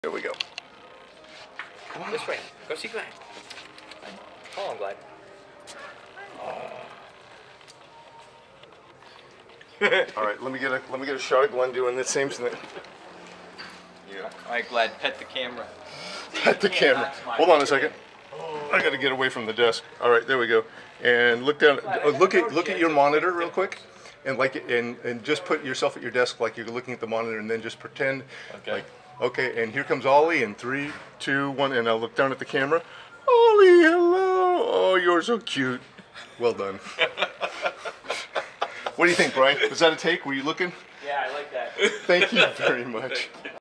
There we go. This way. Go see Glenn. Call him, Glenn. All right, let me get a shot of Glenn doing the same thing. Yeah. All right, Glad. Pet the camera. Pet the camera. Hold on a second. I got to get away from the desk. All right, there we go. And look down. Look at your monitor real quick, and and just put yourself at your desk like you're looking at the monitor, and then just pretend like okay. And here comes Ollie in 3, 2, 1, and I'll look down at the camera. Ollie, hello. Oh, you're so cute. Well done. What do you think, Brian? Was that a take? Were you looking? Yeah, I like that. Thank you very much.